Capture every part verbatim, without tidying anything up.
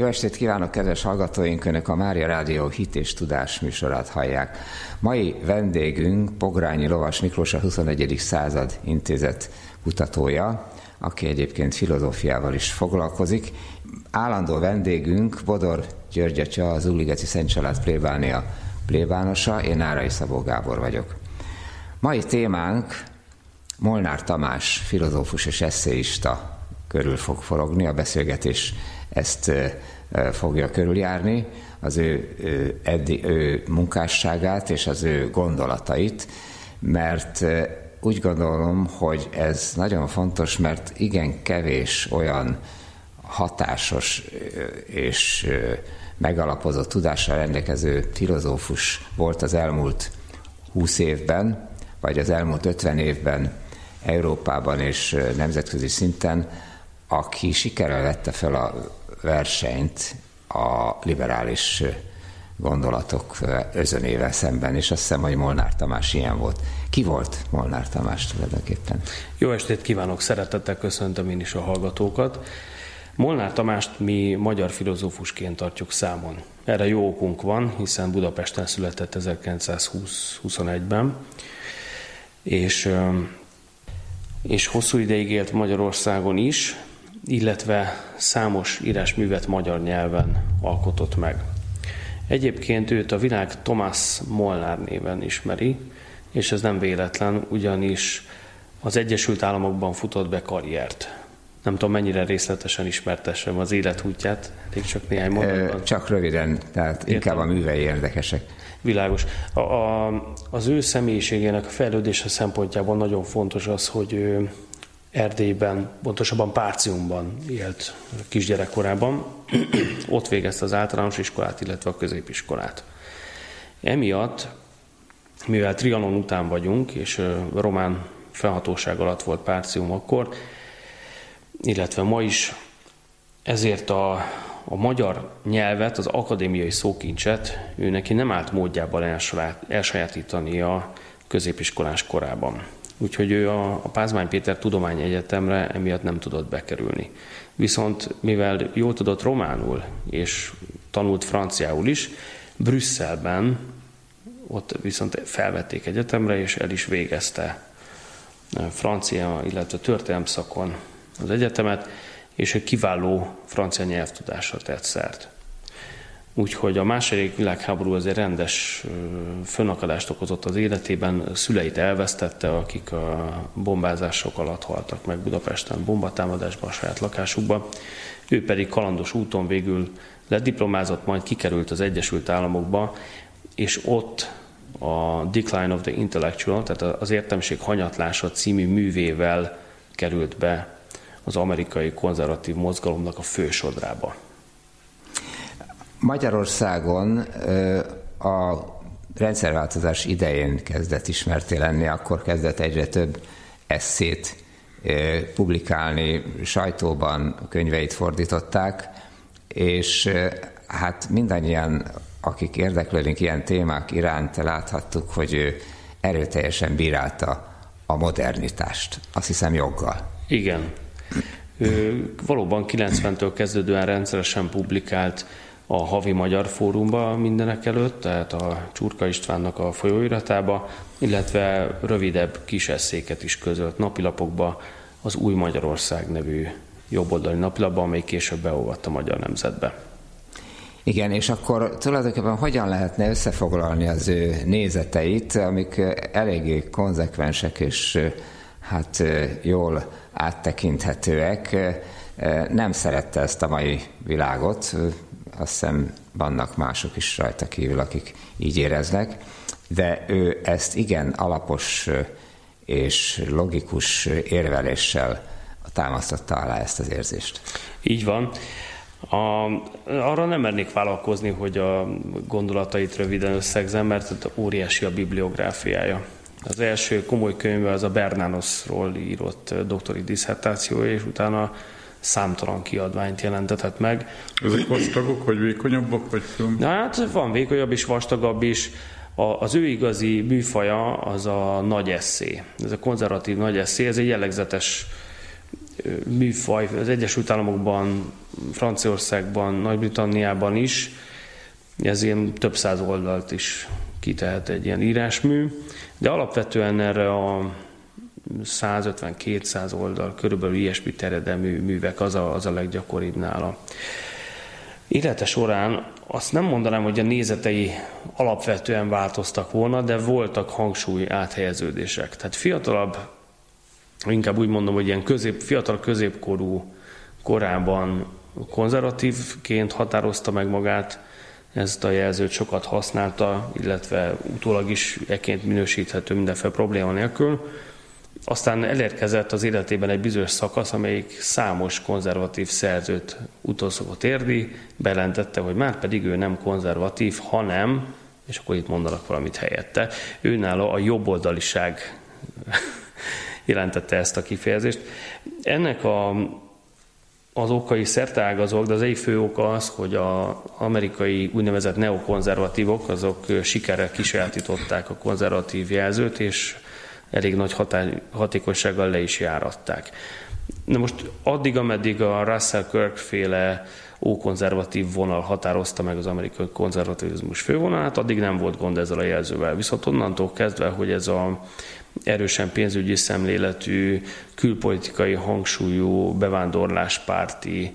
Jó estét kívánok, kedves hallgatóink! Önök a Mária Rádió Hit és Tudás műsorát hallják. Mai vendégünk Pogrányi Lovas Miklós, a huszonegyedik század intézet kutatója, aki egyébként filozófiával is foglalkozik. Állandó vendégünk Bodor György atya, az Újligeti Szent Család plébánia plébánosa, én Nárai Szabó Gábor vagyok. Mai témánk Molnár Tamás, filozófus és esszéista körül fog forogni, a beszélgetés ezt fogja körüljárni, az ő, ő, eddi, ő munkásságát és az ő gondolatait, mert úgy gondolom, hogy ez nagyon fontos, mert igen kevés olyan hatásos és megalapozott tudással rendelkező filozófus volt az elmúlt húsz évben, vagy az elmúlt ötven évben Európában és nemzetközi szinten, aki sikerrel vette fel a versenyt a liberális gondolatok özönével szemben, és azt hiszem, hogy Molnár Tamás ilyen volt. Ki volt Molnár Tamás tulajdonképpen? Jó estét kívánok, szeretettel köszöntöm én is a hallgatókat. Molnár Tamást mi magyar filozófusként tartjuk számon. Erre jó okunk van, hiszen Budapesten született ezerkilencszázhúsz-huszonegyben, és, és hosszú ideig élt Magyarországon is, illetve számos írásművet magyar nyelven alkotott meg. Egyébként őt a világ Thomas Molnár néven ismeri, és ez nem véletlen, ugyanis az Egyesült Államokban futott be karriert. Nem tudom, mennyire részletesen ismertessem az életútját, elég csak néhány mondatban. Csak röviden, tehát Értem. Inkább a művei érdekesek. Világos. A, a, az ő személyiségének a fejlődése szempontjából nagyon fontos az, hogy ő Erdélyben, pontosabban Párciumban élt kisgyerekkorában. Ott végezte az általános iskolát, illetve a középiskolát. Emiatt, mivel Trianon után vagyunk, és román felhatóság alatt volt Párcium akkor, illetve ma is, ezért a, a magyar nyelvet, az akadémiai szókincset ő neki nem állt módjában elsajátítani a középiskolás korában. Úgyhogy ő a, a Pázmány Péter Tudományegyetemre emiatt nem tudott bekerülni. Viszont mivel jól tudott románul, és tanult franciául is, Brüsszelben ott viszont felvették egyetemre, és el is végezte francia, illetve történelem szakon az egyetemet, és egy kiváló francia nyelvtudásra tett szert. Úgyhogy a második világháború azért rendes fönnakadást okozott az életében, szüleit elvesztette, akik a bombázások alatt haltak meg Budapesten, bombatámadásban a saját lakásukban. Ő pedig kalandos úton végül lediplomázott, majd kikerült az Egyesült Államokba, és ott a Decline of the Intellectual, tehát az Értelmiség hanyatlása című művével került be az amerikai konzervatív mozgalomnak a fősodrába. Magyarországon a rendszerváltozás idején kezdett ismertté lenni, akkor kezdett egyre több esszét publikálni, sajtóban könyveit fordították, és hát mindannyian, akik érdeklődünk ilyen témák iránt, láthattuk, hogy ő erőteljesen bírálta a modernitást. Azt hiszem joggal. Igen. Ő valóban kilencventől kezdődően rendszeresen publikált a Havi Magyar Fórumba mindenek előtt, tehát a Csurka Istvánnak a folyóiratába, illetve rövidebb kis esszéket is közölt napilapokba, az Új Magyarország nevű jobboldali napilapba, amely később beolvadt a Magyar Nemzetbe. Igen, és akkor tulajdonképpen hogyan lehetne összefoglalni az ő nézeteit, amik eléggé konzekvensek és hát jól áttekinthetőek. Nem szerette ezt a mai világot, azt hiszem vannak mások is rajta kívül, akik így éreznek, de ő ezt igen alapos és logikus érveléssel támasztotta alá ezt az érzést. Így van. A, arra nem mernék vállalkozni, hogy a gondolatait röviden összegzem, mert óriási a bibliográfiája. Az első komoly könyve az a Bernánoszról írott doktori disszertációja, és utána számtalan kiadványt jelentetett meg. Ezek vastagok, vagy vékonyabbak, vagy film? Na hát van vékonyabb is, vastagabb is. A, az ő igazi műfaja az a nagy esszé. Ez a konzervatív nagy esszé, ez egy jellegzetes műfaj az Egyesült Államokban, Franciaországban, Nagy-Britanniában is. Ez ilyen több száz oldalt is kitehet egy ilyen írásmű, de alapvetően erre a százötven-kétszáz oldal, körülbelül ilyesmi terjedelmű művek az a, az a leggyakoribb nála. Élete során azt nem mondanám, hogy a nézetei alapvetően változtak volna, de voltak hangsúly áthelyeződések. Tehát fiatalabb, inkább úgy mondom, hogy ilyen közép, fiatal középkorú korában konzervatívként határozta meg magát, ezt a jelzőt sokat használta, illetve utólag is ekként minősíthető mindenféle probléma nélkül. Aztán elérkezett az életében egy bizonyos szakasz, amelyik számos konzervatív szerzőt utolszokott érni, bejelentette, hogy már pedig ő nem konzervatív, hanem, és akkor itt mondanak valamit helyette, őnála a jobboldaliság jelentette ezt a kifejezést. Ennek a, az okai szerteágazók, de az egyik fő oka az, hogy az amerikai úgynevezett neokonzervatívok, azok sikerrel kisajátították a konzervatív jelzőt, és elég nagy hatá- hatékonysággal le is járatták. Na most addig, ameddig a Russell Kirk féle ókonzervatív vonal határozta meg az amerikai konzervativizmus fővonalát, addig nem volt gond ezzel a jelzővel. Viszont onnantól kezdve, hogy ez a erősen pénzügyi szemléletű, külpolitikai hangsúlyú, bevándorláspárti,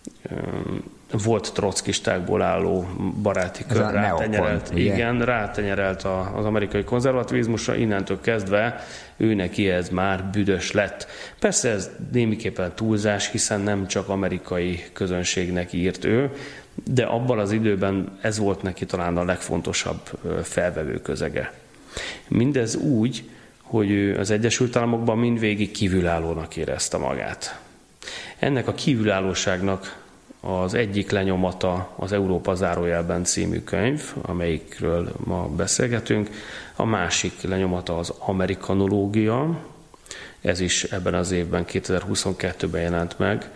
volt trockistákból álló baráti kör rátenyerelt, igen, rátenyerelt az amerikai konzervativizmusra, innentől kezdve ő neki ez már büdös lett. Persze ez némiképpen túlzás, hiszen nem csak amerikai közönségnek írt ő, de abban az időben ez volt neki talán a legfontosabb felvevő közege. Mindez úgy, hogy ő az Egyesült Államokban mindvégig kívülállónak érezte magát. Ennek a kívülállóságnak az egyik lenyomata az Európa zárójelben című könyv, amelyikről ma beszélgetünk. A másik lenyomata az amerikanológia, ez is ebben az évben, kétezer-huszonkettőben jelent meg,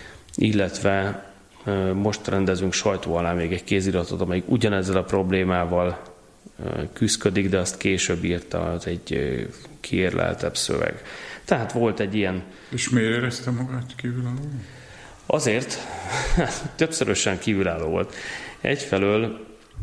illetve most rendezünk sajtó alá még egy kéziratot, amelyik ugyanezzel a problémával küszködik, de azt később írta, az egy kiérleltebb szöveg. Tehát volt egy ilyen... És miért érezte magát kívülálló? Azért, többszörösen kívülálló volt. Egyfelől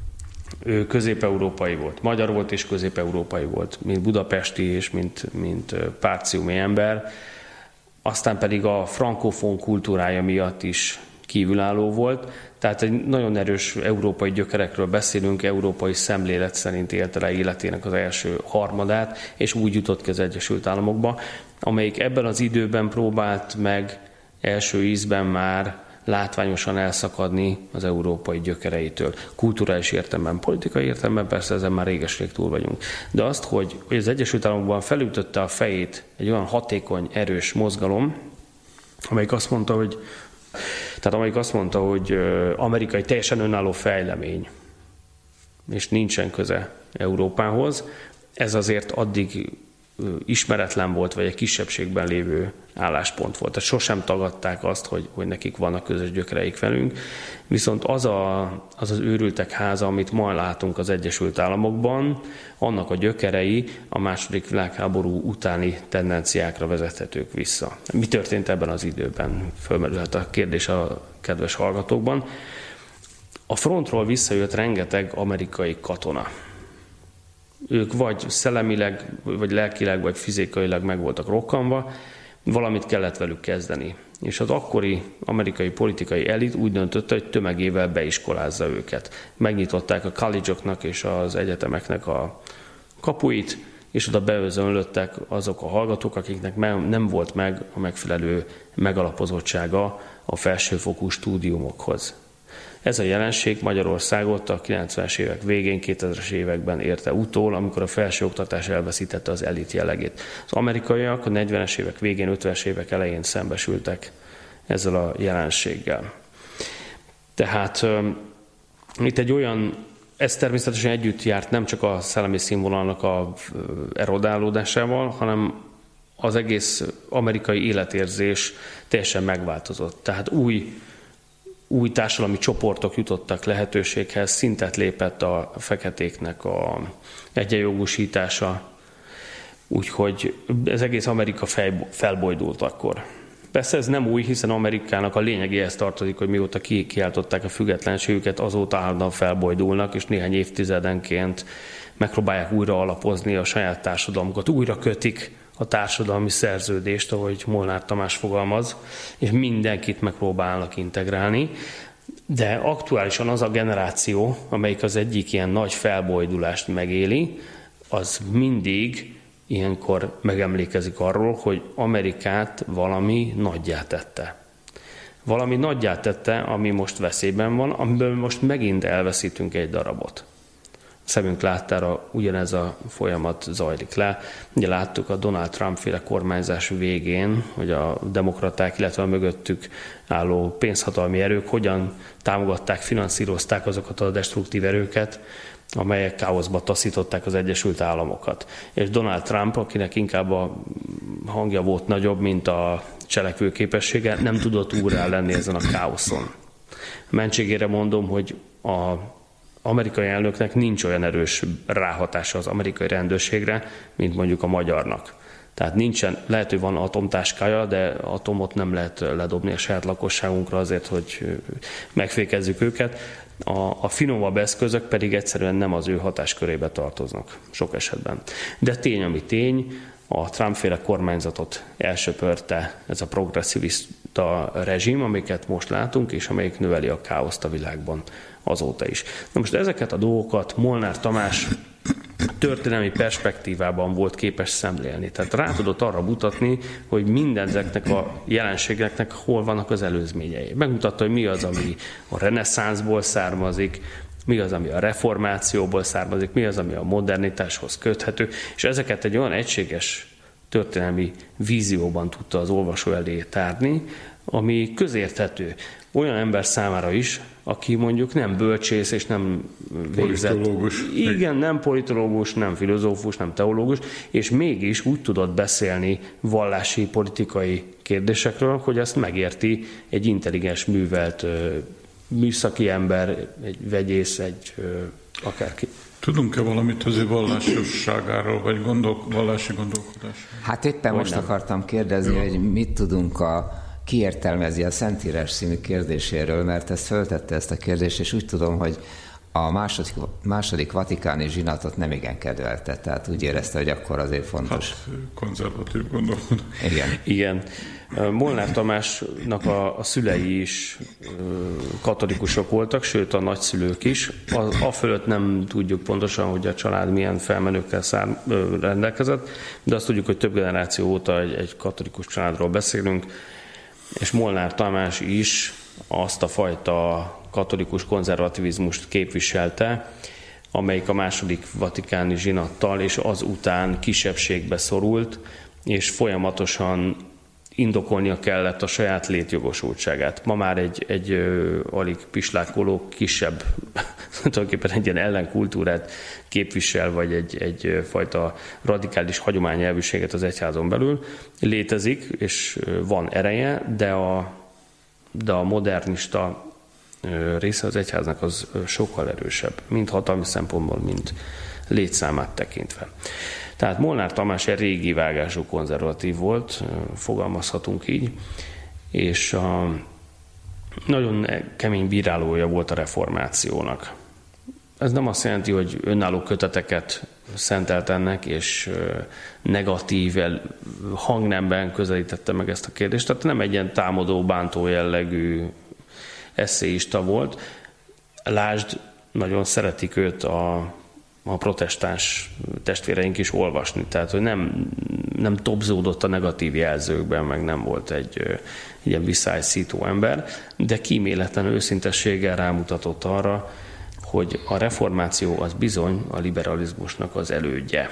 ő közép-európai volt, magyar volt és közép-európai volt, mint budapesti és mint, mint párciumi ember. Aztán pedig a frankofón kultúrája miatt is kívülálló volt. Tehát egy nagyon erős európai gyökerekről beszélünk, európai szemlélet szerint élte le életének az első harmadát, és úgy jutott ki az Egyesült Államokba, amelyik ebben az időben próbált meg első ízben már látványosan elszakadni az európai gyökereitől. Kulturális értelemben, politikai értelemben persze ezen már réges-rég túl vagyunk. De azt, hogy, hogy az Egyesült Államokban felütötte a fejét egy olyan hatékony, erős mozgalom, amelyik azt mondta, hogy tehát amelyik azt mondta, hogy Amerika egy teljesen önálló fejlemény, és nincsen köze Európához, ez azért addig ismeretlen volt, vagy egy kisebbségben lévő álláspont volt. Tehát sosem tagadták azt, hogy, hogy nekik vannak közös gyökereik velünk. Viszont az, a, az az őrültek háza, amit ma látunk az Egyesült Államokban, annak a gyökerei a második világháború utáni tendenciákra vezethetők vissza. Mi történt ebben az időben? Fölmerülhet a kérdés a kedves hallgatókban. A frontról visszajött rengeteg amerikai katona. Ők vagy szellemileg, vagy lelkileg, vagy fizikailag meg voltak rokkanva, valamit kellett velük kezdeni. És az akkori amerikai politikai elit úgy döntötte, hogy tömegével beiskolázza őket. Megnyitották a college-oknak és az egyetemeknek a kapuit, és oda beözönlöttek azok a hallgatók, akiknek nem volt meg a megfelelő megalapozottsága a felsőfokú stúdiumokhoz. Ez a jelenség Magyarországot a kilencvenes évek végén, kétezres években érte utol, amikor a felsőoktatás elveszítette az elit jellegét. Az amerikaiak a negyvenes évek végén, ötvenes évek elején szembesültek ezzel a jelenséggel. Tehát uh, itt egy olyan, ez természetesen együtt járt nem csak a szellemi színvonalnak a erodálódásával, hanem az egész amerikai életérzés teljesen megváltozott. Tehát új új társadalmi csoportok jutottak lehetőséghez, szintet lépett a feketéknek a egyenjogúsítása, úgyhogy ez egész Amerika felbojdult akkor. Persze ez nem új, hiszen Amerikának a lényegéhez tartozik, hogy mióta kikiáltották a függetlenségüket, azóta állandóan felbojdulnak, és néhány évtizedenként megpróbálják újra alapozni a saját társadalmukat, újra kötik a társadalmi szerződést, ahogy Molnár Tamás fogalmaz, és mindenkit megpróbálnak integrálni. De aktuálisan az a generáció, amelyik az egyik ilyen nagy felbojdulást megéli, az mindig ilyenkor megemlékezik arról, hogy Amerikát valami nagyjá tette. Valami nagyjá tette, ami most veszélyben van, amiből most megint elveszítünk egy darabot. Szemünk láttára ugyanez a folyamat zajlik le. Ugye láttuk a Donald Trump-féle kormányzás végén, hogy a demokraták, illetve a mögöttük álló pénzhatalmi erők hogyan támogatták, finanszírozták azokat a destruktív erőket, amelyek káoszba taszították az Egyesült Államokat. És Donald Trump, akinek inkább a hangja volt nagyobb, mint a cselekvő képessége, nem tudott úrrá lenni ezen a káoszon. Mentségére mondom, hogy a amerikai elnöknek nincs olyan erős ráhatása az amerikai rendőrségre, mint mondjuk a magyarnak. Tehát nincsen, lehet, hogy van atomtáskája, de atomot nem lehet ledobni a saját lakosságunkra azért, hogy megfékezzük őket. A, a finomabb eszközök pedig egyszerűen nem az ő hatáskörébe tartoznak sok esetben. De tény, ami tény, a Trump-féle kormányzatot elsöpörte ez a progresszivista rezsim, amiket most látunk, és amelyik növeli a káoszt a világban azóta is. Na most ezeket a dolgokat Molnár Tamás történelmi perspektívában volt képes szemlélni. Tehát rá tudott arra mutatni, hogy mindezeknek a jelenségeknek hol vannak az előzményei. Megmutatta, hogy mi az, ami a reneszánszból származik, mi az, ami a reformációból származik, mi az, ami a modernitáshoz köthető, és ezeket egy olyan egységes történelmi vízióban tudta az olvasó elé tárni, ami közérthető olyan ember számára is, aki mondjuk nem bölcsész és nem végzett. Politológus. Igen, nem politológus, nem filozófus, nem teológus, és mégis úgy tudott beszélni vallási, politikai kérdésekről, hogy ezt megérti egy intelligens, művelt műszaki ember, egy vegyész, egy akárki. Tudunk-e valamit az ő vallásosságáról, vagy gondol, vallási gondolkodásról? Hát éppen Vagy most nem. akartam kérdezni, Jó. hogy mit tudunk a kiértelmezi a Szentírás című kérdéséről, mert ezt föltette ezt a kérdést, és úgy tudom, hogy a második, második vatikáni zsinatot nem igen kedvelte, tehát úgy érezte, hogy akkor azért fontos. Hát, konzervatív gondolkodás. Igen. Igen. Molnár Tamásnak a, a szülei is katolikusok voltak, sőt a nagyszülők is. A, a fölött nem tudjuk pontosan, hogy a család milyen felmenőkkel szár, rendelkezett, de azt tudjuk, hogy több generáció óta egy, egy katolikus családról beszélünk, és Molnár Tamás is azt a fajta katolikus konzervativizmust képviselte, amelyik a második vatikáni zsinattal és azután kisebbségbe szorult, és folyamatosan indokolnia kellett a saját létjogosultságát. Ma már egy, egy ö, alig pislákoló, kisebb, tulajdonképpen egy ilyen ellenkultúrát képvisel, vagy egy, egy fajta radikális hagyományelvűséget az egyházon belül létezik, és van ereje, de a, de a modernista része az egyháznak az sokkal erősebb, mind hatalmi szempontból, mind létszámát tekintve. Tehát Molnár Tamás egy régi vágású konzervatív volt, fogalmazhatunk így, és a nagyon kemény bírálója volt a reformációnak. Ez nem azt jelenti, hogy önálló köteteket szentelt ennek, és negatív hangnemben közelítette meg ezt a kérdést. Tehát nem egy ilyen támadó, bántó jellegű esszéista volt. Lásd, nagyon szeretik őt a a protestáns testvéreink is olvasni. Tehát, hogy nem, nem tobzódott a negatív jelzőkben, meg nem volt egy, egy ilyen visszájszító ember, de kíméletlen őszintességgel rámutatott arra, hogy a reformáció az bizony a liberalizmusnak az elődje.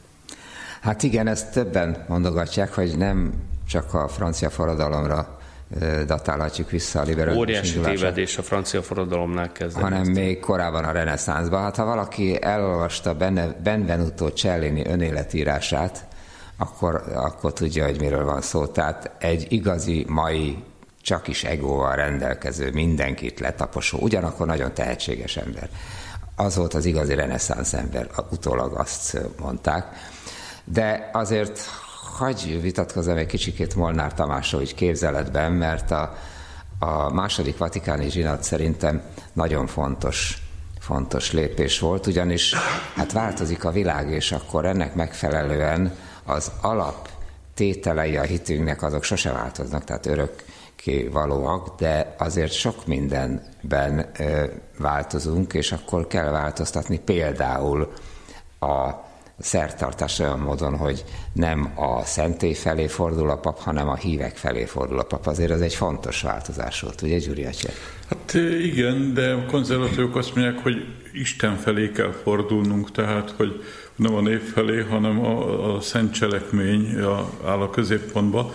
Hát igen, ezt többen mondogatják, hogy nem csak a francia forradalomra datálhatjuk vissza a liberalizmus óriási indulását, tévedés a francia forradalomnál kezdve. hanem még korábban a reneszánszban. Hát ha valaki elolvasta Benvenuto Cellini önéletírását, akkor, akkor tudja, hogy miről van szó. Tehát egy igazi mai, csak is egóval rendelkező, mindenkit letaposó, ugyanakkor nagyon tehetséges ember. Az volt az igazi reneszánsz ember, utólag azt mondták. De azért, hagyj vitatkozzam egy kicsikét Molnár Tamással így képzeletben, mert a, a második vatikáni zsinat szerintem nagyon fontos, fontos lépés volt, ugyanis hát változik a világ, és akkor ennek megfelelően az alap tételei a hitünknek azok sose változnak, tehát örökké valóak, de azért sok mindenben ö, változunk, és akkor kell változtatni például a szertartás olyan módon, hogy nem a szentély felé fordul a pap, hanem a hívek felé fordul a pap. Azért ez egy fontos változás volt, ugye Gyuri atya? Hát igen, de a konzervatívok azt mondják, hogy Isten felé kell fordulnunk, tehát hogy nem a nép felé, hanem a, a szent cselekmény áll a középpontba.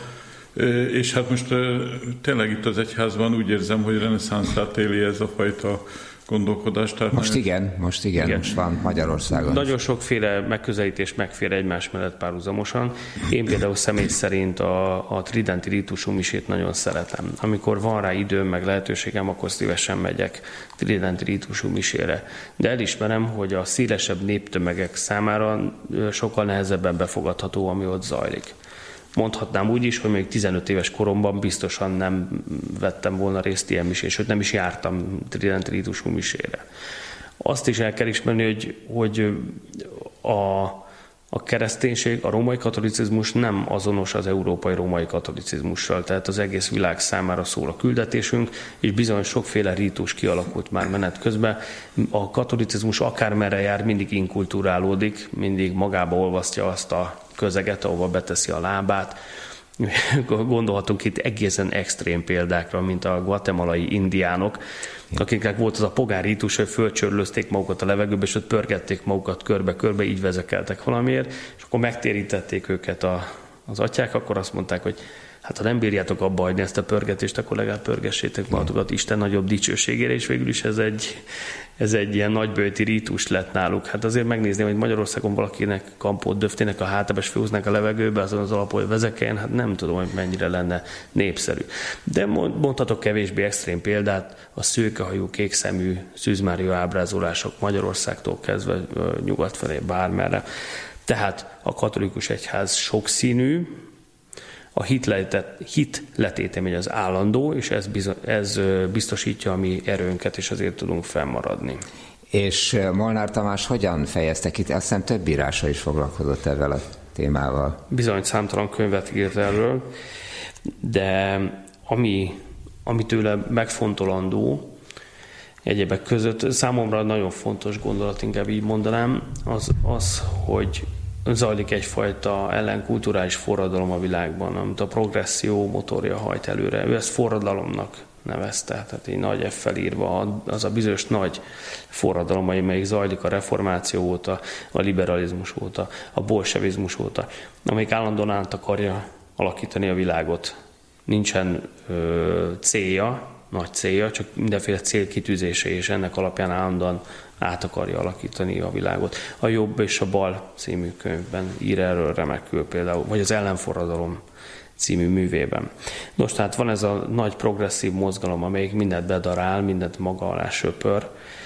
És hát most tényleg itt az egyházban úgy érzem, hogy reneszánszát éli ez a fajta gondolkodás. Tehát most igen, most igen, igen, most van Magyarországon. Nagyon sokféle megközelítés megfér egymás mellett párhuzamosan. Én például személy szerint a, a tridenti rítusú misét nagyon szeretem. Amikor van rá időm, meg lehetőségem, akkor szívesen megyek tridenti rítusú misére. De elismerem, hogy a szélesebb néptömegek számára sokkal nehezebben befogadható, ami ott zajlik. Mondhatnám úgy is, hogy még tizenöt éves koromban biztosan nem vettem volna részt ilyen misén, sőt nem is jártam tridenti rítusú misére. Azt is el kell ismerni, hogy, hogy a, a kereszténység, a római katolicizmus nem azonos az európai római katolicizmussal, tehát az egész világ számára szól a küldetésünk, és bizony sokféle rítus kialakult már menet közben. A katolicizmus akármerre jár, mindig inkulturálódik, mindig magába olvasztja azt a közeget, ahova beteszi a lábát. Gondolhatunk itt egészen extrém példákra, mint a guatemalai indiánok, akiknek volt az a pogán rítus, hogy fölcsörlözték magukat a levegőbe, és ott pörgették magukat körbe-körbe, így vezekeltek valamiért, és akkor megtérítették őket a, az atyák, akkor azt mondták, hogy hát ha nem bírjátok abba hagyni ezt a pörgetést, akkor legalább pörgessétek magatokat Isten nagyobb dicsőségére, és végül is ez egy, ez egy ilyen nagyböjti rítus lett náluk. Hát azért megnézném, hogy Magyarországon valakinek kampót döftének a hátába, és főznek a levegőbe, azon az alapon, hogy vezekeljen, hát nem tudom, hogy mennyire lenne népszerű. De mondhatok kevésbé extrém példát, a szőkehajú, kékszemű Szűz-Mária ábrázolások Magyarországtól kezdve nyugat felé bármerre. Tehát a katolikus egyház sokszínű, a hitletétemény az állandó, és ez, bizony, ez biztosítja a mi erőnket, és azért tudunk fennmaradni. És Molnár Tamás hogyan fejezte ki? Azt hiszem több írása is foglalkozott ezzel a témával. Bizony számtalan könyvet írt erről, de ami, ami tőle megfontolandó, egyébek között számomra nagyon fontos gondolat, inkább így mondanám, az, az hogy zajlik egyfajta ellenkulturális forradalom a világban, amit a progresszió motorja hajt előre. Ő ezt forradalomnak nevezte, tehát így nagy F-fel írva az a bizonyos nagy forradalom, amelyik zajlik a reformáció óta, a liberalizmus óta, a bolsevizmus óta, amelyik állandóan át akarja alakítani a világot. Nincsen ö, célja, nagy célja, csak mindenféle célkitűzése, és ennek alapján állandóan át akarja alakítani a világot. A Jobb és a Bal című könyvben ír erről remekül például, vagy az Ellenforradalom című művében. Nos, tehát van ez a nagy progresszív mozgalom, amelyik mindent bedarál, mindent maga alá söpör,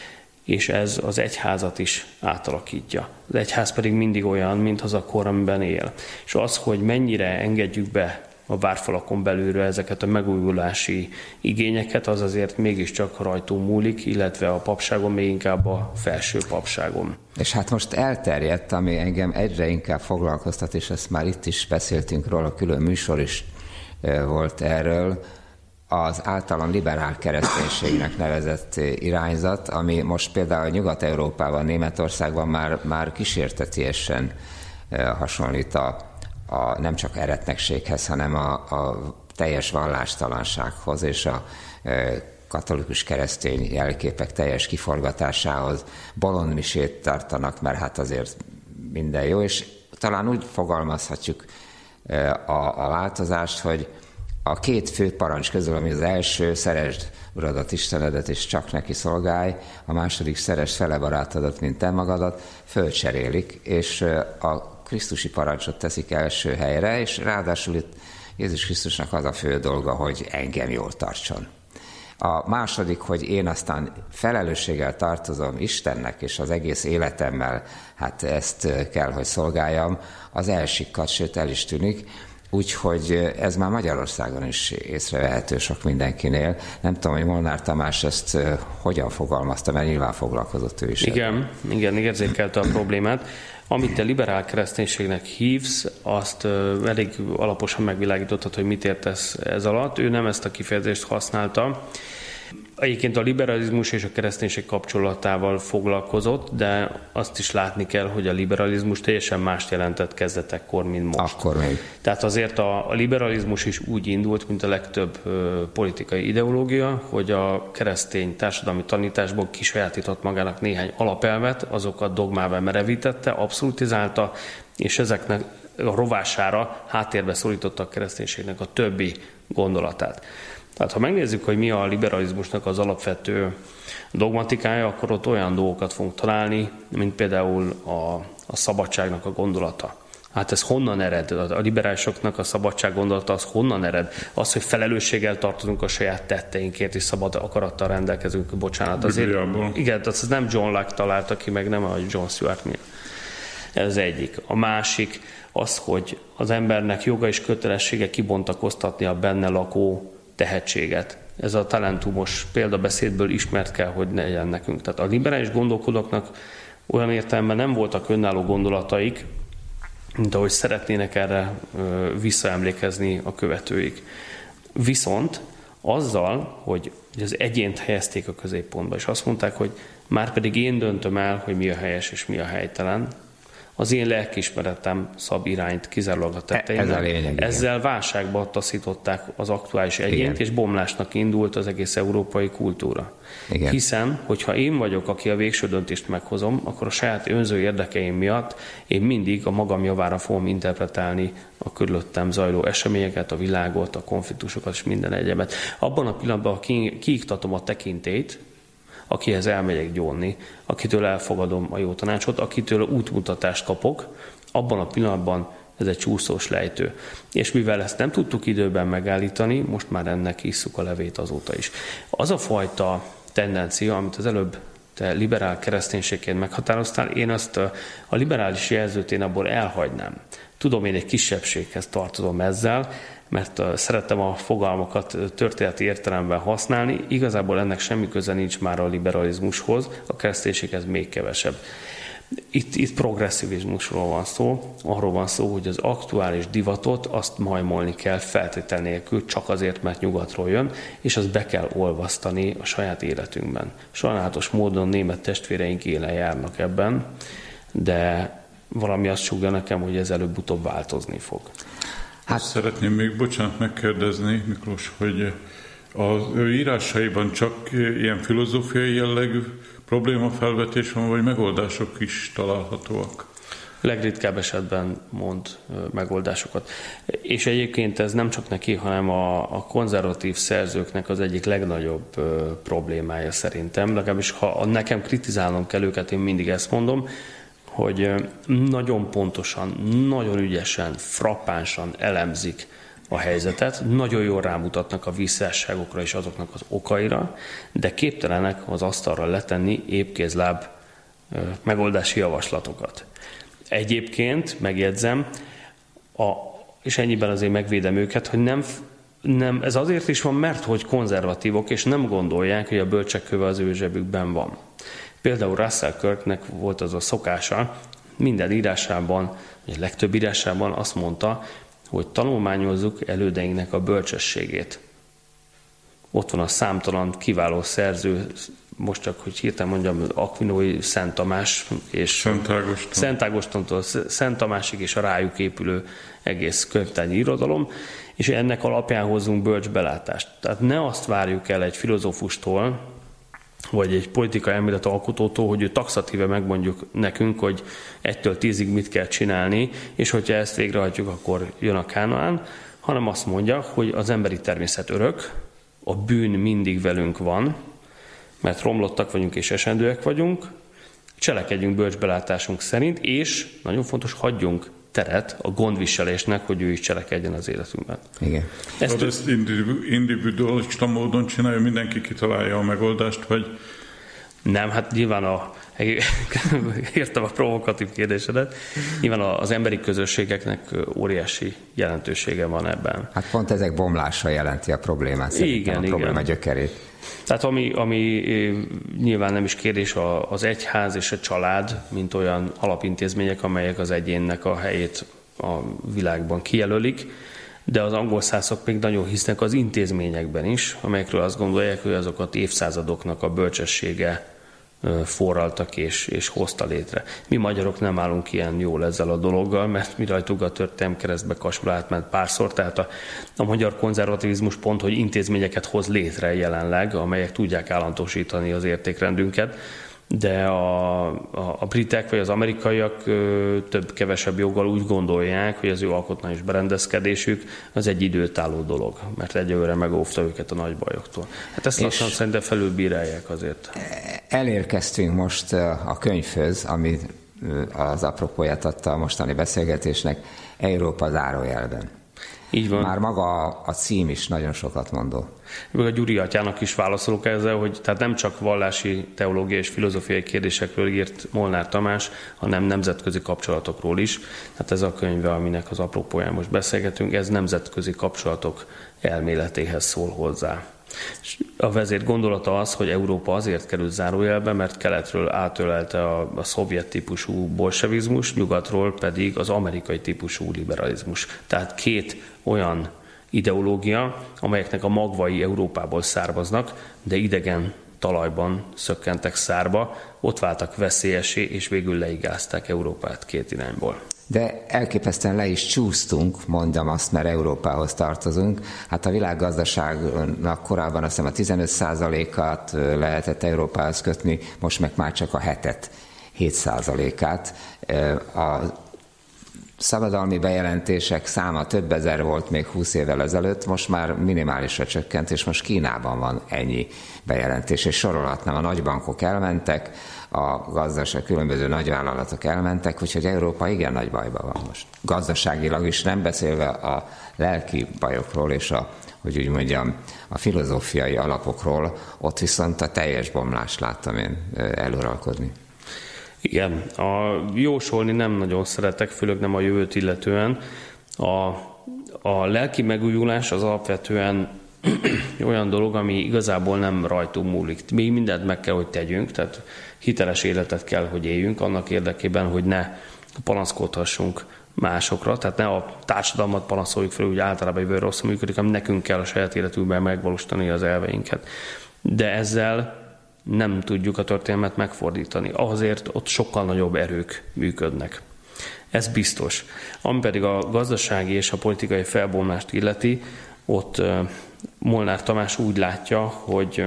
és ez az egyházat is átalakítja. Az egyház pedig mindig olyan, mint az a kor, amiben él. És az, hogy mennyire engedjük be a várfalakon belülről ezeket a megújulási igényeket, az azért mégiscsak rajtunk múlik, illetve a papságon, még inkább a felső papságon. És hát most elterjedt, ami engem egyre inkább foglalkoztat, és ezt már itt is beszéltünk róla, külön műsor is volt erről, az általam liberál kereszténységnek nevezett irányzat, ami most például Nyugat-Európában, Németországban már, már kísértetiesen hasonlít a A, nem csak eretnekséghez, hanem a, a teljes vallástalansághoz és a e, katolikus keresztény jelképek teljes kiforgatásához. Bolondmisét tartanak, mert hát azért minden jó, és talán úgy fogalmazhatjuk e, a, a változást, hogy a két fő parancs közül, ami az első, szeresd Uradat, Istenedet, és csak neki szolgálj, a második, szeresd fele barátodat, mint te magadat, fölcserélik, és a krisztusi parancsot teszik első helyre, és ráadásul itt Jézus Krisztusnak az a fő dolga, hogy engem jól tartson. A második, hogy én aztán felelősséggel tartozom Istennek, és az egész életemmel hát ezt kell, hogy szolgáljam, az elsikkat, sőt el is tűnik. Úgyhogy ez már Magyarországon is észrevehető sok mindenkinél. Nem tudom, hogy Molnár Tamás ezt hogyan fogalmazta, mert nyilván foglalkozott ő is. Igen, igen, érzékelte a problémát. Amit te liberál kereszténységnek hívsz, azt elég alaposan megvilágítottad, hogy mit értesz ez alatt. Ő nem ezt a kifejezést használta. Egyébként a liberalizmus és a kereszténység kapcsolatával foglalkozott, de azt is látni kell, hogy a liberalizmus teljesen mást jelentett kezdetekkor, mint most. Akkor még. Tehát azért a, a liberalizmus is úgy indult, mint a legtöbb ö, politikai ideológia, hogy a keresztény társadalmi tanításból kisajátított magának néhány alapelvet, azokat dogmává merevítette, abszolutizálta, és ezeknek a rovására háttérbe szorította a kereszténységnek a többi gondolatát. Tehát ha megnézzük, hogy mi a liberalizmusnak az alapvető dogmatikája, akkor ott olyan dolgokat fogunk találni, mint például a, a szabadságnak a gondolata. Hát ez honnan ered? A liberálisoknak a szabadság gondolata az honnan ered? Az, hogy felelősséggel tartozunk a saját tetteinkért, és szabad akarattal rendelkezünk, bocsánat. Azért, igen, az nem John Locke találta ki, meg nem a John Stuart Mill. Ez egyik. A másik az, hogy az embernek joga és kötelessége kibontakoztatni a benne lakó tehetséget. Ez a talentumos példabeszédből ismert kell, hogy ne legyen nekünk. Tehát a liberális gondolkodóknak olyan értelemben nem voltak önálló gondolataik, mint ahogy szeretnének erre visszaemlékezni a követőik. Viszont azzal, hogy az egyént helyezték a középpontba, és azt mondták, hogy már pedig én döntöm el, hogy mi a helyes és mi a helytelen, az én lelkiismeretem szab irányt kizárólag a tetteimnek. Ez a lényeg, ezzel válságba taszították az aktuális egyént, igen. És bomlásnak indult az egész európai kultúra. Igen. Hiszen, hogyha én vagyok, aki a végső döntést meghozom, akkor a saját önző érdekeim miatt én mindig a magam javára fogom interpretálni a körülöttem zajló eseményeket, a világot, a konfliktusokat és minden egyebet. Abban a pillanatban, ha kiiktatom a tekintélyt, akihez elmegyek gyónni, akitől elfogadom a jó tanácsot, akitől útmutatást kapok, abban a pillanatban ez egy csúszós lejtő. És mivel ezt nem tudtuk időben megállítani, most már ennek isszuk a levét azóta is. Az a fajta tendencia, amit az előbb te liberál kereszténységként meghatároztál, én azt a liberális jelzőt én abból elhagynám. Tudom, én egy kisebbséghez tartozom ezzel, mert szerettem a fogalmakat történeti értelemben használni, igazából ennek semmi köze nincs már a liberalizmushoz, a kereszténységhez még kevesebb. Itt, itt progresszivizmusról van szó, arról van szó, hogy az aktuális divatot azt majmolni kell feltétel nélkül, csak azért, mert nyugatról jön, és azt be kell olvasztani a saját életünkben. Sajnálatos módon német testvéreink élen járnak ebben, de valami azt súgja nekem, hogy ez előbb-utóbb változni fog. Hát szeretném még, bocsánat, megkérdezni, Miklós, hogy az ő írásaiban csak ilyen filozófiai jellegű problémafelvetés van, vagy megoldások is találhatóak? Legritkább esetben mond megoldásokat. És egyébként ez nem csak neki, hanem a, a konzervatív szerzőknek az egyik legnagyobb ö, problémája szerintem. Legalábbis ha nekem kritizálnom kell őket, én mindig ezt mondom, hogy nagyon pontosan, nagyon ügyesen, frappánsan elemzik a helyzetet, nagyon jól rámutatnak a visszásságokra és azoknak az okaira, de képtelenek az asztalra letenni épkézláb megoldási javaslatokat. Egyébként, megjegyzem, a, és ennyiben azért megvédem őket, hogy nem, nem, ez azért is van, mert hogy konzervatívok, és nem gondolják, hogy a bölcsek köve az ő zsebükben van. Például Russell Kirknek volt az a szokása, minden írásában, vagy a legtöbb írásában azt mondta, hogy tanulmányozzuk elődeinknek a bölcsességét. Ott van a számtalan kiváló szerző, most csak, hogy hirtelen mondjam, Aquinói Szent Tamás, és Szent Ágoston. Szent Ágostontól Szent Tamásig, és a rájuk épülő egész könyvtárnyi irodalom, és ennek alapján hozzunk bölcs belátást. Tehát ne azt várjuk el egy filozófustól, vagy egy politikai elmélet alkotótól, hogy ő taxatíve megmondjuk nekünk, hogy egytől tízig mit kell csinálni, és hogyha ezt végrehajtjuk, akkor jön a Kánaán, hanem azt mondja, hogy az emberi természet örök, a bűn mindig velünk van, mert romlottak vagyunk és esendőek vagyunk, cselekedjünk bölcs belátásunk szerint, és nagyon fontos, hagyjunk teret a gondviselésnek, hogy ő is cselekedjen az életünkben. Igen. Ezt, ezt individualista módon csinálja, mindenki kitalálja a megoldást, vagy... Nem, hát nyilván a, értem a provokatív kérdésedet, nyilván az emberi közösségeknek óriási jelentősége van ebben. Hát pont ezek bomlása jelenti a problémát, szerintem igen, a probléma igen. gyökerét. Tehát ami, ami nyilván nem is kérdés, az egyház és a család, mint olyan alapintézmények, amelyek az egyénnek a helyét a világban kijelölik, de az angol szászok még nagyon hisznek az intézményekben is, amelyekről azt gondolják, hogy azokat évszázadoknak a bölcsessége forraltak és, és hozta létre. Mi magyarok nem állunk ilyen jól ezzel a dologgal, mert mi rajtuk a történelem keresztbe kasul átment párszor, tehát a, a magyar konzervativizmus pont, hogy intézményeket hoz létre jelenleg, amelyek tudják állandósítani az értékrendünket, de a, a, a britek vagy az amerikaiak több-kevesebb joggal úgy gondolják, hogy az ő alkotmányos berendezkedésük az egy időtálló dolog, mert egyelőre megóvta őket a nagy bajoktól. Hát ezt lassan szerintem felülbírálják azért. Elérkeztünk most a könyvhöz, ami az apropóját adta a mostani beszélgetésnek, Európa zárójelben. Így van. Már maga a cím is nagyon sokat mondó. Még a Gyuri atyának is válaszolok ezzel, hogy tehát nem csak vallási, teológiai és filozófiai kérdésekről írt Molnár Tamás, hanem nemzetközi kapcsolatokról is. Tehát ez a könyve, aminek az apropóján most beszélgetünk, ez nemzetközi kapcsolatok elméletéhez szól hozzá. A vezér gondolata az, hogy Európa azért került zárójelbe, mert keletről átölelte a, a szovjet típusú bolsevizmus, nyugatról pedig az amerikai típusú liberalizmus. Tehát két olyan ideológia, amelyeknek a magvai Európából származnak, de idegen talajban szökkentek szárba, ott váltak veszélyessé, és végül leigázták Európát két irányból. De elképesztően le is csúsztunk, mondjam azt, mert Európához tartozunk. Hát a világgazdaságnak korábban azt hiszem a tizenöt százalékát lehetett Európához kötni, most meg már csak a hetet, hét százalékát. A szabadalmi bejelentések száma több ezer volt még húsz évvel ezelőtt, most már minimálisra csökkent, és most Kínában van ennyi bejelentés, és sorolhatnám, a nagybankok elmentek, a gazdaság, különböző nagyvállalatok elmentek, úgyhogy Európa igen nagy bajban van most. Gazdaságilag is, nem beszélve a lelki bajokról és a, hogy úgy mondjam, a filozófiai alapokról, ott viszont a teljes bomlást láttam én eluralkodni. Igen, a jósolni nem nagyon szeretek, főleg nem a jövőt illetően. A, a lelki megújulás az alapvetően olyan dolog, ami igazából nem rajtunk múlik. Mi mindent meg kell, hogy tegyünk, tehát hiteles életet kell, hogy éljünk, annak érdekében, hogy ne panaszkodhassunk másokra, tehát ne a társadalmat panaszoljuk fel, hogy általában jövő rosszul működik, hanem nekünk kell a saját életünkben megvalósítani az elveinket. De ezzel nem tudjuk a történelmet megfordítani. Azért ott sokkal nagyobb erők működnek. Ez biztos. Ami pedig a gazdasági és a politikai felbomlást illeti, ott Molnár Tamás úgy látja, hogy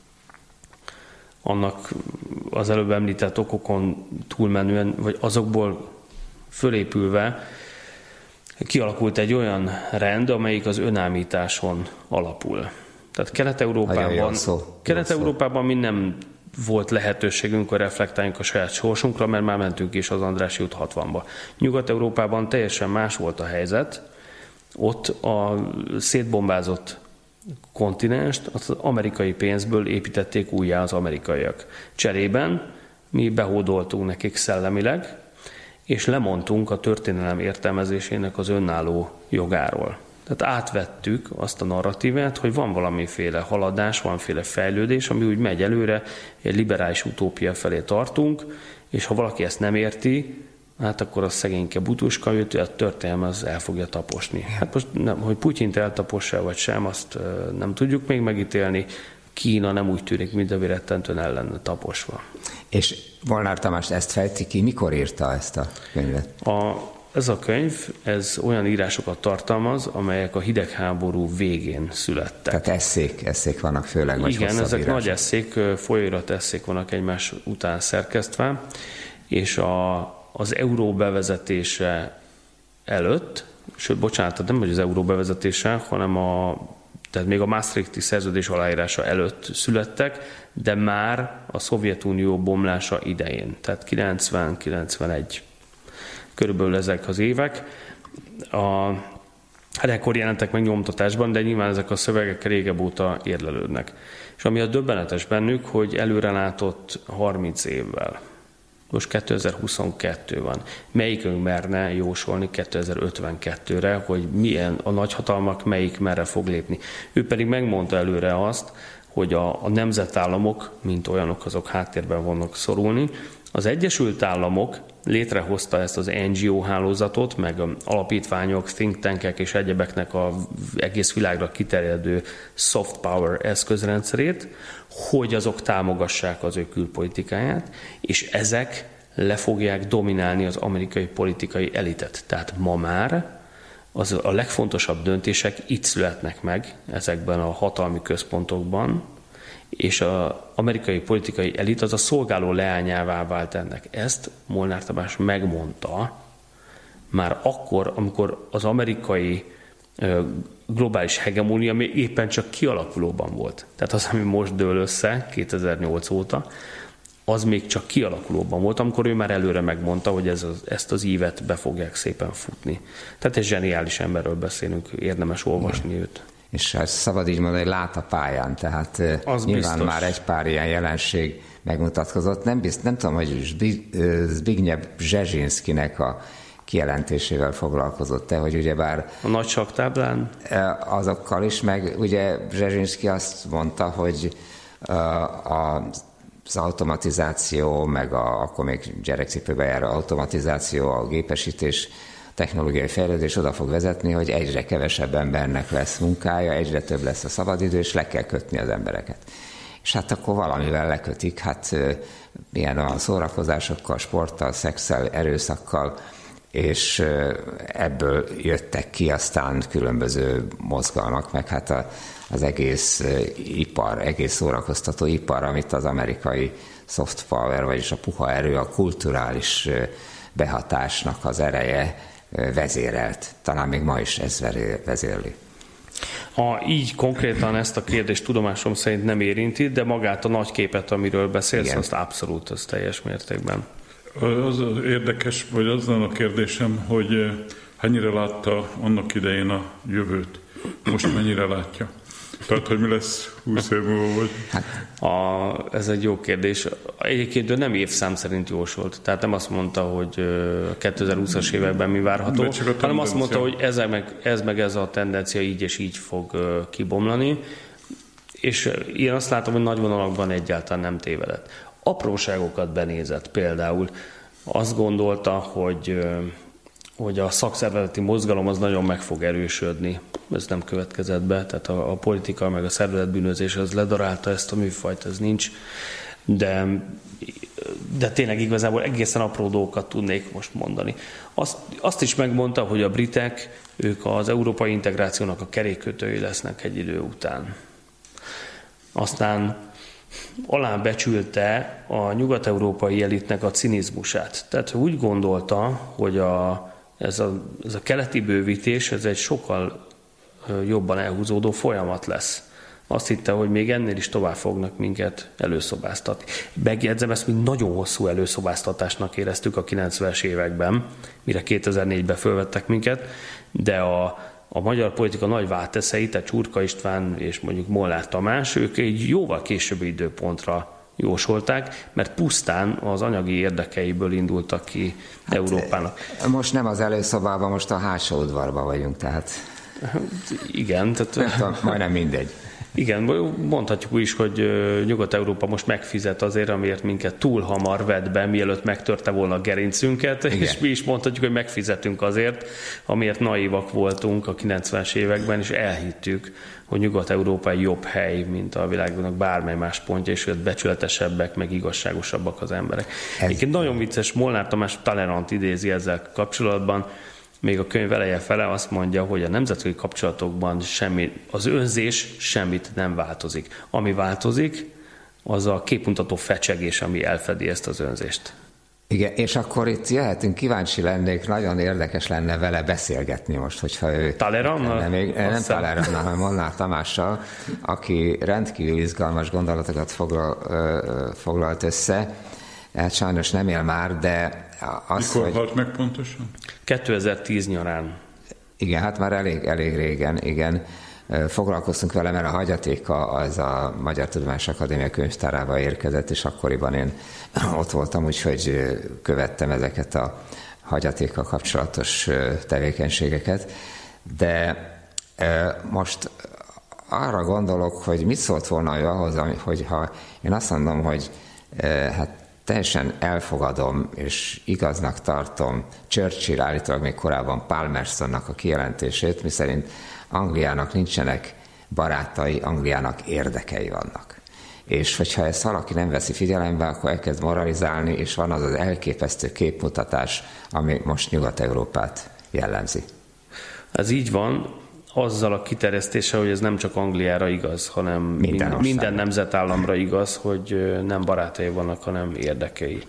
annak az előbb említett okokon túlmenően, vagy azokból fölépülve kialakult egy olyan rend, amelyik az önállításon alapul. Tehát Kelet-Európában, Kelet-Európában mi nem volt lehetőségünk, hogy reflektáljunk a saját sorsunkra, mert már mentünk is az Andrássy út hatvanba. Nyugat-Európában teljesen más volt a helyzet. Ott a szétbombázott kontinenst az amerikai pénzből építették újjá az amerikaiak. Cserében mi behódoltunk nekik szellemileg, és lemondtunk a történelem értelmezésének az önálló jogáról. Tehát átvettük azt a narratívát, hogy van valamiféle haladás, valamiféle fejlődés, ami úgy megy előre, egy liberális utópia felé tartunk, és ha valaki ezt nem érti, hát akkor a szegényke butuska, őt a történelem az el fogja taposni. Hát most nem, hogy Putyint eltapossa vagy sem, azt nem tudjuk még megítélni. Kína nem úgy tűnik, mint a rettentően el lenne taposva. És Molnár Tamás ezt fejti ki, mikor írta ezt a könyvet? A, ez a könyv, ez olyan írásokat tartalmaz, amelyek a hidegháború végén születtek. Tehát eszék, eszék vannak főleg, vagy igen, ezek írások. nagy eszék, folyóirat eszék vannak egymás után szerkesztve, és a, az euró bevezetése előtt, sőt, bocsánat, nem vagy az euró bevezetése, hanem a tehát még a Maastrichti szerződés aláírása előtt születtek, de már a Szovjetunió bomlása idején, tehát kilencven kilencvenegy körülbelül ezek az évek. A rekord jelentek meg nyomtatásban, de nyilván ezek a szövegek régebb óta érlelődnek. És ami a döbbenetes bennük, hogy előrelátott harminc évvel. Most kétezer-huszonkettő van. Melyikünk merne jósolni kétezer-ötvenkettőre, hogy milyen a nagyhatalmak melyik merre fog lépni. Ő pedig megmondta előre azt, hogy a, a nemzetállamok, mint olyanok, azok háttérben vannak szorulni. Az Egyesült Államok létrehozta ezt az en gé o hálózatot, meg alapítványok, think tankek és egyebeknek az egész világra kiterjedő soft power eszközrendszerét, hogy azok támogassák az ő külpolitikáját, és ezek le fogják dominálni az amerikai politikai elitet. Tehát ma már az a legfontosabb döntések itt születnek meg ezekben a hatalmi központokban, és az amerikai politikai elit az a szolgáló leányává vált ennek. Ezt Molnár Tamás megmondta már akkor, amikor az amerikai globális hegemónia még éppen csak kialakulóban volt. Tehát az, ami most dől össze kétezer-nyolc óta, az még csak kialakulóban volt, amikor ő már előre megmondta, hogy ez az, ezt az ívet be fogják szépen futni. Tehát egy zseniális emberről beszélünk, érdemes olvasni mm. őt. És szabad így mondani, hogy lát a pályán, tehát az nyilván biztos. Már egy pár ilyen jelenség megmutatkozott. Nem, bizt, nem tudom, hogy Zbigniew Brzezsinszkinek a kijelentésével foglalkozott-e, hogy ugyebár... A nagy saktáblán? Azokkal is, meg ugye Brzezsinszki azt mondta, hogy az automatizáció, meg a, akkor még gyerekcipőbe járó automatizáció, a gépesítés, technológiai fejlődés oda fog vezetni, hogy egyre kevesebb embernek lesz munkája, egyre több lesz a szabadidő, és le kell kötni az embereket. És hát akkor valamivel lekötik, hát milyen a szórakozásokkal, sporttal, szexszel, erőszakkal, és ebből jöttek ki aztán különböző mozgalmak, meg hát a, az egész ipar, egész szórakoztató ipar, amit az amerikai soft power, vagyis a puha erő, a kulturális behatásnak az ereje vezérelt. Talán még ma is ez vezérli. Ha így konkrétan ezt a kérdést tudomásom szerint nem érinti, de magát a nagy képet, amiről beszélsz, igen, azt abszolút, az teljes mértékben. Az érdekes, vagy az a kérdésem, hogy mennyire látta annak idején a jövőt, most mennyire látja? Tehát, hogy mi lesz húsz év múlva, vagy? Hát, a, ez egy jó kérdés. Egyébként ő nem évszám szerint jósolt. Tehát nem azt mondta, hogy kétezer-húszas években mi várható, hanem azt mondta, hogy ez meg, ez meg ez a tendencia így és így fog kibomlani. És én azt látom, hogy nagy vonalakban egyáltalán nem tévedett. Apróságokat benézett. Például azt gondolta, hogy hogy a szakszervezeti mozgalom az nagyon meg fog erősödni. Ez nem következett be, tehát a, a politika meg a szervezetbűnözés az ledarálta ezt a műfajt, ez nincs. De, de tényleg igazából egészen apró dolgokat tudnék most mondani. Azt, azt is megmondta, hogy a britek, ők az európai integrációnak a kerékkötői lesznek egy idő után. Aztán alábecsülte a nyugat-európai elitnek a cinizmusát. Tehát úgy gondolta, hogy a Ez a, ez a keleti bővítés, ez egy sokkal jobban elhúzódó folyamat lesz. Azt hitte, hogy még ennél is tovább fognak minket előszobáztatni. Megjegyzem, ezt még nagyon hosszú előszobáztatásnak éreztük a kilencvenes években, mire kétezer-négyben fölvettek minket, de a, a magyar politika nagy válteszei, tehát Csurka István és mondjuk Molnár Tamás, ők egy jóval későbbi időpontra jósolták, mert pusztán az anyagi érdekeiből indultak ki hát Európának. Most nem az előszobában, most a hátsó udvarban vagyunk, tehát... Igen, tehát... Tudom, majdnem mindegy. Igen, mondhatjuk is, hogy Nyugat-Európa most megfizet azért, amiért minket túl hamar vett be, mielőtt megtörte volna a gerincünket, igen, és mi is mondhatjuk, hogy megfizetünk azért, amiért naívak voltunk a kilencvenes években, és elhittük, hogy Nyugat-Európa egy jobb hely, mint a világnak bármely más pontja, és hogy becsületesebbek, meg igazságosabbak az emberek. Egyébként nagyon vicces, Molnár Tamás Talleyrand idézi ezzel kapcsolatban, még a könyv eleje fele azt mondja, hogy a nemzetközi kapcsolatokban semmi, az önzés semmit nem változik. Ami változik, az a képmutató fecsegés, ami elfedi ezt az önzést. Igen, és akkor itt jöhetünk, kíváncsi lennék, nagyon érdekes lenne vele beszélgetni most, hogyha ő... Talleyrandnal? Nem, nem Talleyrandnal, hanem Molnár Tamással, aki rendkívül izgalmas gondolatokat foglal, foglalt össze. hát sajnos nem él már, de az, Mikor hogy... halt meg pontosan? kétezer-tíz nyarán. Igen, hát már elég, elég régen, igen. Foglalkoztunk vele, mert a hagyatéka az a Magyar Tudományos Akadémia könyvtárába érkezett, és akkoriban én ott voltam, úgyhogy követtem ezeket a hagyatékkal kapcsolatos tevékenységeket. De most arra gondolok, hogy mit szólt volna ő ahhoz, hogyha én azt mondom, hogy hát teljesen elfogadom és igaznak tartom Churchill, állítólag még korábban Palmerstonnak a kijelentését, miszerint Angliának nincsenek barátai, Angliának érdekei vannak. És hogyha ezt valaki nem veszi figyelembe, akkor elkezd moralizálni, és van az az elképesztő képmutatás, ami most Nyugat-Európát jellemzi. Ez így van, azzal a kiterjesztése, hogy ez nem csak Angliára igaz, hanem minden, minden nemzetállamra igaz, hogy nem barátai vannak, hanem érdekei.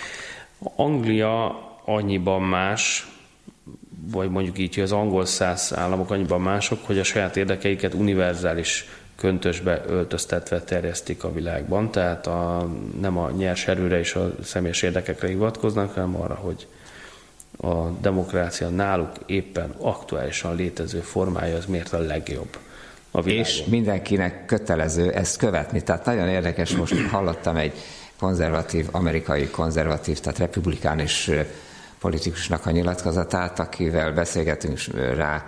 Anglia annyiban más, vagy mondjuk így, hogy az angol száz államok annyiban mások, hogy a saját érdekeiket univerzális köntösbe öltöztetve terjesztik a világban, tehát a, nem a nyers erőre és a személyes érdekekre hivatkoznak, hanem arra, hogy a demokrácia náluk éppen aktuálisan létező formája az miért a legjobb a világon. És mindenkinek kötelező ezt követni. Tehát nagyon érdekes, most hallottam egy konzervatív, amerikai konzervatív, tehát republikánus politikusnak a nyilatkozatát, akivel beszélgetünk, rá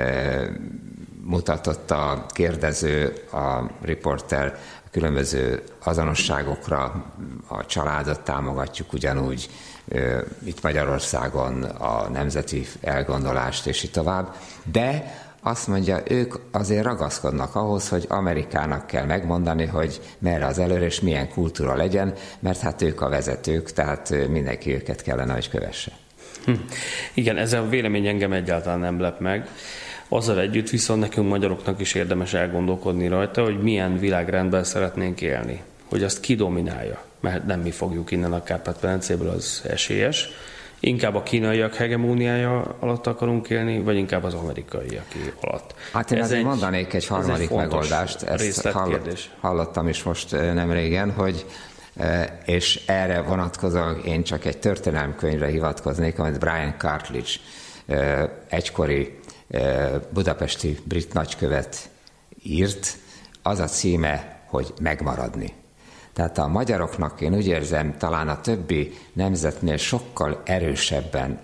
mutatott a kérdező, a riporter a különböző azonosságokra, a családot támogatjuk ugyanúgy, itt Magyarországon a nemzeti elgondolást, és így tovább, de azt mondja, ők azért ragaszkodnak ahhoz, hogy Amerikának kell megmondani, hogy merre az előre, és milyen kultúra legyen, mert hát ők a vezetők, tehát mindenki őket kellene, hogy kövesse. Hm. Igen, ez a vélemény engem egyáltalán nem lep meg. Azzal együtt viszont nekünk magyaroknak is érdemes elgondolkodni rajta, hogy milyen világrendben szeretnénk élni, hogy azt ki dominálja, mert nem mi fogjuk innen a Kárpát-medencéből, az esélyes. Inkább a kínaiak hegemóniája alatt akarunk élni, vagy inkább az amerikaiak alatt. Hát én azért mondanék egy harmadik megoldást, ezt hallottam is most nem régen, hogy és erre vonatkozóan én csak egy történelemkönyvre hivatkoznék, amit Brian Cartledge, egykori budapesti brit nagykövet írt. Az a címe, hogy megmaradni. Tehát a magyaroknak én úgy érzem, talán a többi nemzetnél sokkal erősebben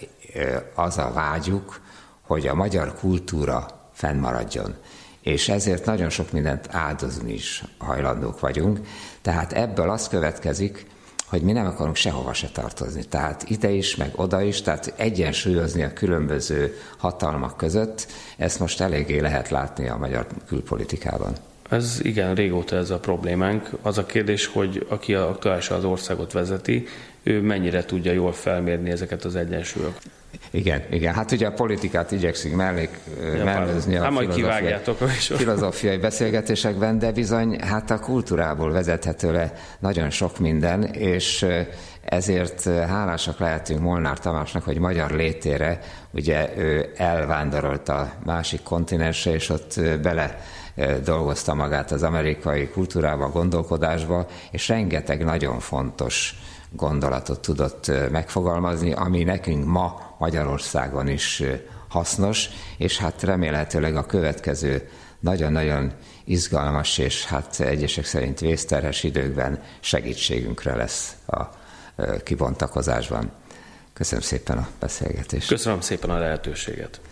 az a vágyuk, hogy a magyar kultúra fennmaradjon. És ezért nagyon sok mindent áldozni is hajlandók vagyunk. Tehát ebből az következik, hogy mi nem akarunk sehova se tartozni. Tehát ide is, meg oda is, tehát egyensúlyozni a különböző hatalmak között, ezt most eléggé lehet látni a magyar külpolitikában. Ez igen, régóta ez a problémánk. Az a kérdés, hogy aki aktuálisan az országot vezeti, ő mennyire tudja jól felmérni ezeket az egyensúlyokat. Igen, igen. Hát ugye a politikát igyekszik mellék, ja, mellőzni a filozófiai, filozófiai beszélgetésekben, de bizony hát a kultúrából vezethető le nagyon sok minden, és ezért hálásak lehetünk Molnár Tamásnak, hogy magyar létére ugye ő elvándorolt a másik kontinensre, és ott bele dolgozta magát az amerikai kultúrába, gondolkodásba, és rengeteg nagyon fontos gondolatot tudott megfogalmazni, ami nekünk ma Magyarországon is hasznos, és hát remélhetőleg a következő nagyon-nagyon izgalmas, és hát egyesek szerint vészterhes időkben segítségünkre lesz a kibontakozásban. Köszönöm szépen a beszélgetést. Köszönöm szépen a lehetőséget.